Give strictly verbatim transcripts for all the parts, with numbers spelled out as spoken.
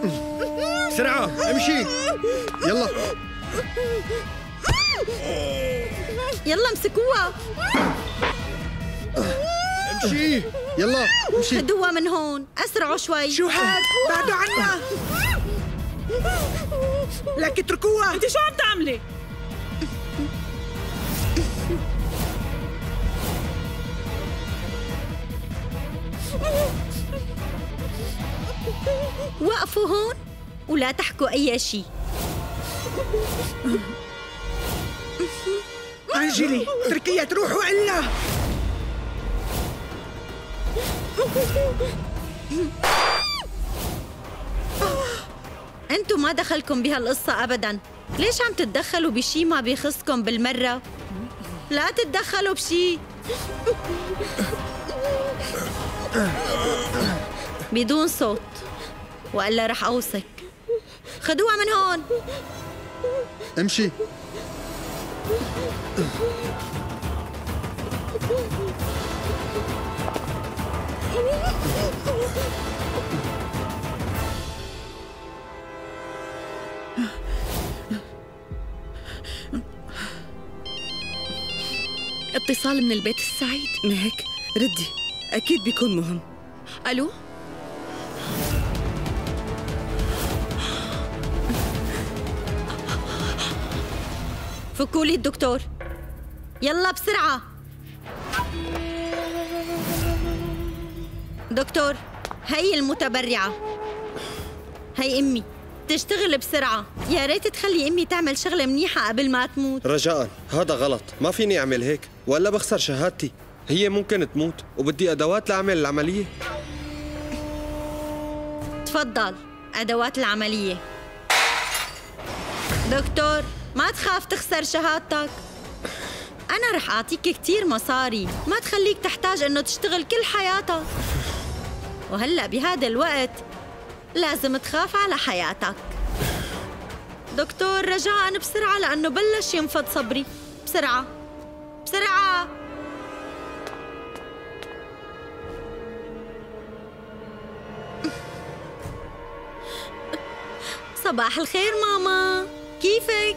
بسرعة امشي. يلا يلا امسكوها. امشي يلا امشي. خدوها من هون، اسرعوا شوي. شو هاد؟ بعدوا عنا. لك اتركوها. انت شو عم تعملي؟ وقفوا هون ولا تحكوا اي شيء. انجلي اتركيها تروح وإلا. انتوا ما دخلكم بهالقصة ابدا، ليش عم تتدخلوا بشي ما بيخصكم بالمرة؟ لا تتدخلوا بشي. بدون صوت وإلا رح أوصك. خدوها من هون. امشي. اتصال من البيت السعيد. مهك ردي، أكيد بيكون مهم. ألو؟ فكوا لي الدكتور، يلا بسرعة. دكتور، هي المتبرعة، هي أمي، تشتغل بسرعة. يا ريت تخلي أمي تعمل شغلة منيحة قبل ما تموت. رجاءً، هذا غلط، ما فيني أعمل هيك ولا بخسر شهادتي. هي ممكن تموت وبدي أدوات لأعمل العملية. تفضل أدوات العملية. دكتور، ما تخاف تخسر شهادتك، أنا رح أعطيك كتير مصاري ما تخليك تحتاج إنه تشتغل كل حياتك. وهلأ بهذا الوقت لازم تخاف على حياتك. دكتور رجاءً بسرعة لأنه بلش ينفض صبري. بسرعة بسرعة. صباح الخير ماما، كيفك؟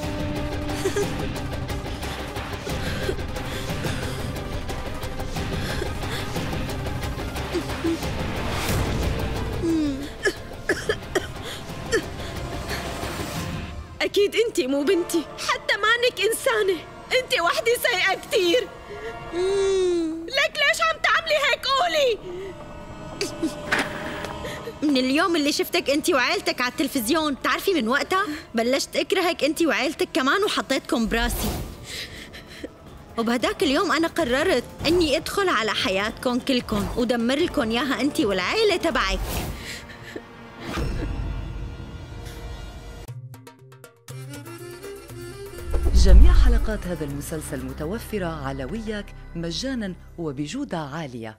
أكيد أنت مو بنتي، حتى مانك إنسانة، أنت وحدة سيئة كتير. لك ليش عم تعملي هيك؟ قولي. من اليوم اللي شفتك انت وعائلتك على التلفزيون، بتعرفي من وقتها بلشت اكرهك انت وعائلتك كمان وحطيتكم براسي. وبهداك اليوم انا قررت اني ادخل على حياتكم كلكم ودمر لكم اياها انت والعائله تبعك. جميع حلقات هذا المسلسل متوفرة على وياك مجاناً وبجودة عالية.